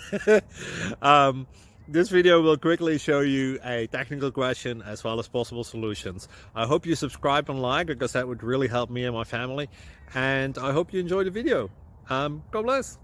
This video will quickly show you a technical question as well as possible solutions. I hope you subscribe and like, because that would really help me and my family. And I hope you enjoy the video. God bless.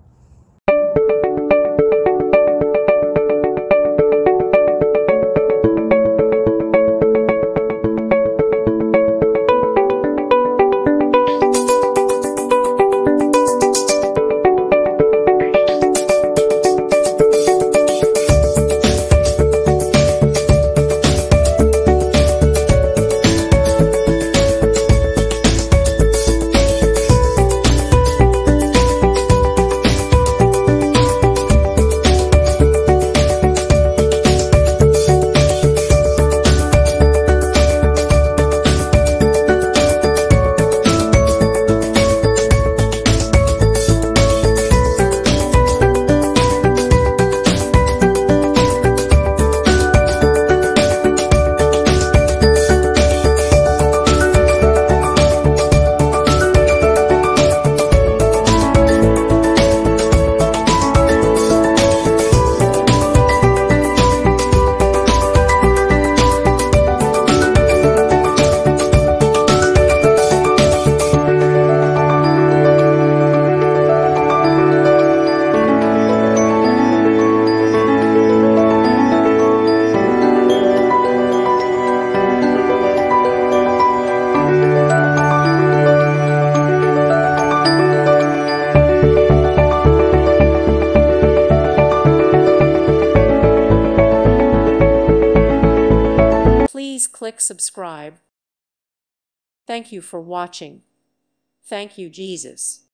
Please click subscribe. Thank you for watching. Thank you, Jesus.